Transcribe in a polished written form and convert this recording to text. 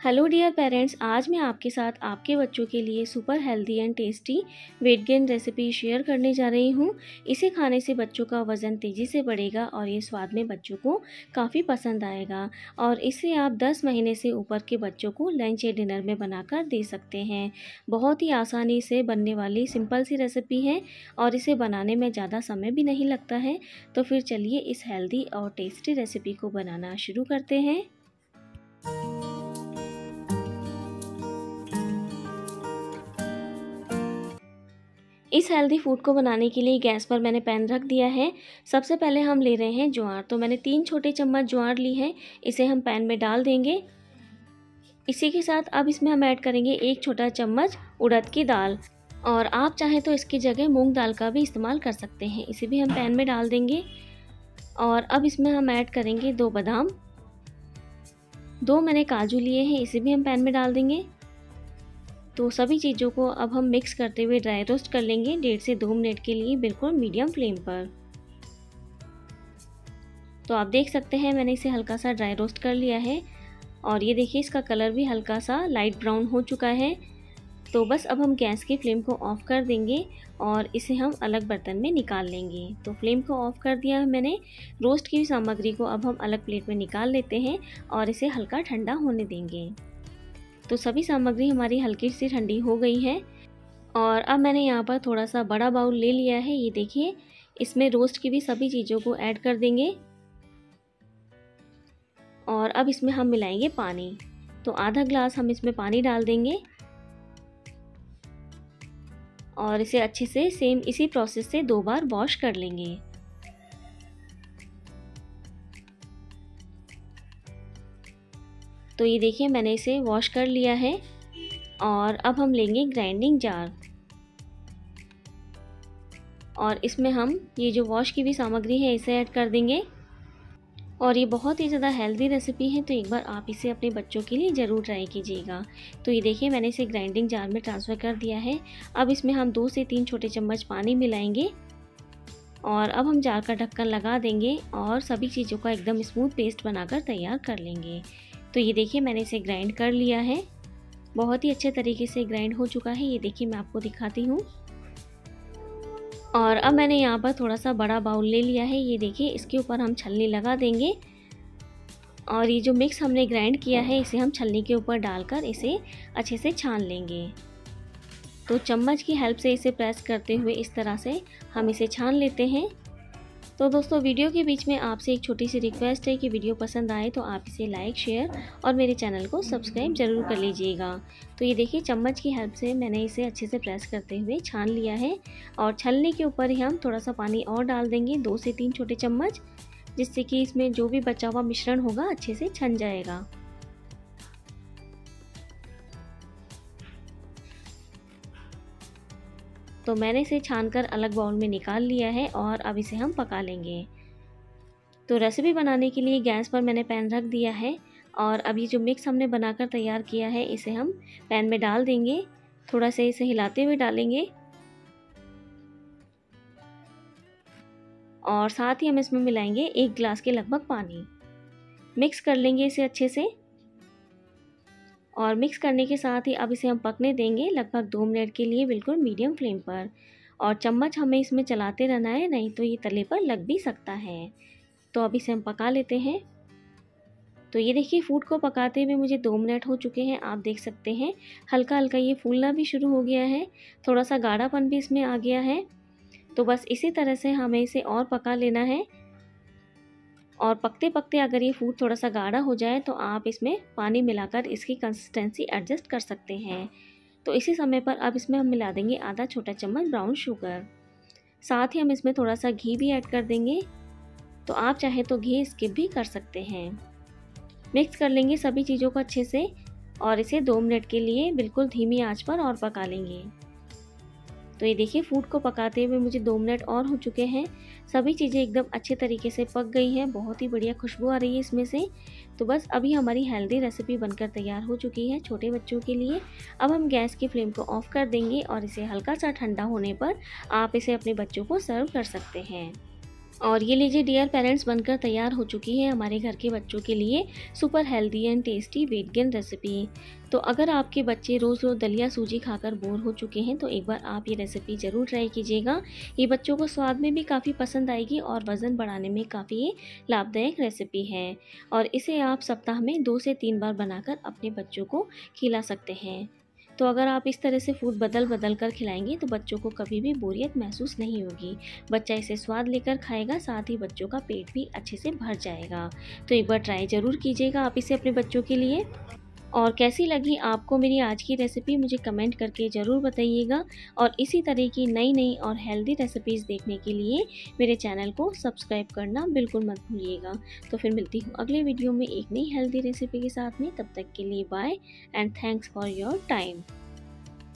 Hello dear parents, आज मैं आपके साथ आपके बच्चों के लिए super healthy and tasty weight gain recipe share करने जा रही हूँ। इसे खाने से बच्चों का वज़न तेज़ी से बढ़ेगा और ये स्वाद में बच्चों को काफ़ी पसंद आएगा। और इसे आप 10 महीने से ऊपर के बच्चों को लंच या डिनर में बनाकर दे सकते हैं। बहुत ही आसानी से बनने वाली सिंपल सी रेसिपी है और इसे बनाने में ज़्यादा समय भी नहीं लगता है। तो फिर चलिए इस हेल्दी और टेस्टी रेसिपी को बनाना शुरू करते हैं। इस हेल्दी फूड को बनाने के लिए गैस पर मैंने पैन रख दिया है। सबसे पहले हम ले रहे हैं ज्वार। तो मैंने 3 छोटे चम्मच ज्वार ली है, इसे हम पैन में डाल देंगे। इसी के साथ अब इसमें हम ऐड करेंगे 1 छोटा चम्मच उड़द की दाल, और आप चाहें तो इसकी जगह मूंग दाल का भी इस्तेमाल कर सकते हैं। इसे भी हम पैन में डाल देंगे। और अब इसमें हम ऐड करेंगे 2 बादाम, 2 मैंने काजू लिए हैं, इसे भी हम पैन में डाल देंगे। तो सभी चीज़ों को अब हम मिक्स करते हुए ड्राई रोस्ट कर लेंगे 1.5 से 2 मिनट के लिए, बिल्कुल मीडियम फ्लेम पर। तो आप देख सकते हैं मैंने इसे हल्का सा ड्राई रोस्ट कर लिया है और ये देखिए इसका कलर भी हल्का सा लाइट ब्राउन हो चुका है। तो बस अब हम गैस की फ्लेम को ऑफ कर देंगे और इसे हम अलग बर्तन में निकाल लेंगे। तो फ्लेम को ऑफ कर दिया है मैंने। रोस्ट की सामग्री को अब हम अलग प्लेट में निकाल लेते हैं और इसे हल्का ठंडा होने देंगे। तो सभी सामग्री हमारी हल्की सी ठंडी हो गई है और अब मैंने यहाँ पर थोड़ा सा बड़ा बाउल ले लिया है। ये देखिए इसमें रोस्ट की भी सभी चीज़ों को ऐड कर देंगे और अब इसमें हम मिलाएंगे पानी। तो आधा ग्लास हम इसमें पानी डाल देंगे और इसे अच्छे से सेम इसी प्रोसेस से 2 बार वॉश कर लेंगे। तो ये देखिए मैंने इसे वॉश कर लिया है और अब हम लेंगे ग्राइंडिंग जार और इसमें हम ये जो वॉश की भी सामग्री है इसे ऐड कर देंगे। और ये बहुत ही ज़्यादा हेल्दी रेसिपी है, तो एक बार आप इसे अपने बच्चों के लिए ज़रूर ट्राई कीजिएगा। तो ये देखिए मैंने इसे ग्राइंडिंग जार में ट्रांसफ़र कर दिया है। अब इसमें हम 2 से 3 छोटे चम्मच पानी मिलाएंगे और अब हम जार का ढक्कन लगा देंगे और सभी चीज़ों का एकदम स्मूथ पेस्ट बनाकर तैयार कर लेंगे। तो ये देखिए मैंने इसे ग्राइंड कर लिया है, बहुत ही अच्छे तरीके से ग्राइंड हो चुका है। ये देखिए मैं आपको दिखाती हूँ। और अब मैंने यहाँ पर थोड़ा सा बड़ा बाउल ले लिया है। ये देखिए इसके ऊपर हम छलनी लगा देंगे और ये जो मिक्स हमने ग्राइंड किया है इसे हम छलनी के ऊपर डालकर इसे अच्छे से छान लेंगे। तो चम्मच की हेल्प से इसे प्रेस करते हुए इस तरह से हम इसे छान लेते हैं। तो दोस्तों वीडियो के बीच में आपसे एक छोटी सी रिक्वेस्ट है कि वीडियो पसंद आए तो आप इसे लाइक, शेयर और मेरे चैनल को सब्सक्राइब ज़रूर कर लीजिएगा। तो ये देखिए चम्मच की हेल्प से मैंने इसे अच्छे से प्रेस करते हुए छान लिया है और छलनी के ऊपर ही हम थोड़ा सा पानी और डाल देंगे, 2 से 3 छोटे चम्मच, जिससे कि इसमें जो भी बचा हुआ मिश्रण होगा अच्छे से छन जाएगा। तो मैंने इसे छानकर अलग बाउल में निकाल लिया है और अब इसे हम पका लेंगे। तो रेसिपी बनाने के लिए गैस पर मैंने पैन रख दिया है और अब ये जो मिक्स हमने बनाकर तैयार किया है इसे हम पैन में डाल देंगे। थोड़ा सा इसे हिलाते हुए डालेंगे और साथ ही हम इसमें मिलाएंगे 1 गिलास के लगभग पानी। मिक्स कर लेंगे इसे अच्छे से और मिक्स करने के साथ ही अब इसे हम पकने देंगे लगभग 2 मिनट के लिए, बिल्कुल मीडियम फ्लेम पर। और चम्मच हमें इसमें चलाते रहना है, नहीं तो ये तले पर लग भी सकता है। तो अब इसे हम पका लेते हैं। तो ये देखिए फूड को पकाते हुए मुझे 2 मिनट हो चुके हैं। आप देख सकते हैं हल्का हल्का ये फूलना भी शुरू हो गया है, थोड़ा सा गाढ़ापन भी इसमें आ गया है। तो बस इसी तरह से हमें इसे और पका लेना है और पकते पकते अगर ये फूड थोड़ा सा गाढ़ा हो जाए तो आप इसमें पानी मिलाकर इसकी कंसिस्टेंसी एडजस्ट कर सकते हैं। तो इसी समय पर अब इसमें हम मिला देंगे आधा छोटा चम्मच ब्राउन शुगर। साथ ही हम इसमें थोड़ा सा घी भी ऐड कर देंगे, तो आप चाहे तो घी स्किप भी कर सकते हैं। मिक्स कर लेंगे सभी चीज़ों को अच्छे से और इसे 2 मिनट के लिए बिल्कुल धीमी आंच पर और पका लेंगे। तो ये देखिए फूड को पकाते हुए मुझे 2 मिनट और हो चुके हैं। सभी चीज़ें एकदम अच्छे तरीके से पक गई हैं, बहुत ही बढ़िया खुशबू आ रही है इसमें से। तो बस अभी हमारी हेल्दी रेसिपी बनकर तैयार हो चुकी है छोटे बच्चों के लिए। अब हम गैस की फ्लेम को ऑफ कर देंगे और इसे हल्का सा ठंडा होने पर आप इसे अपने बच्चों को सर्व कर सकते हैं। और ये लीजिए डियर पेरेंट्स, बनकर तैयार हो चुकी है हमारे घर के बच्चों के लिए super healthy and tasty weight gain recipe. तो अगर आपके बच्चे रोज़ रोज़ दलिया सूजी खाकर बोर हो चुके हैं तो एक बार आप ये रेसिपी ज़रूर ट्राई कीजिएगा। ये बच्चों को स्वाद में भी काफ़ी पसंद आएगी और वज़न बढ़ाने में काफ़ी लाभदायक रेसिपी है। और इसे आप सप्ताह में 2 से 3 बार बनाकर अपने बच्चों को खिला सकते हैं। तो अगर आप इस तरह से फूड बदल बदल कर खिलाएंगे तो बच्चों को कभी भी बोरियत महसूस नहीं होगी। बच्चा इसे स्वाद लेकर खाएगा, साथ ही बच्चों का पेट भी अच्छे से भर जाएगा। तो एक बार ट्राई ज़रूर कीजिएगा आप इसे अपने बच्चों के लिए। और कैसी लगी आपको मेरी आज की रेसिपी मुझे कमेंट करके ज़रूर बताइएगा। और इसी तरह की नई नई और हेल्दी रेसिपीज़ देखने के लिए मेरे चैनल को सब्सक्राइब करना बिल्कुल मत भूलिएगा। तो फिर मिलती हूँ अगले वीडियो में एक नई हेल्दी रेसिपी के साथ में। तब तक के लिए bye and thanks for your time.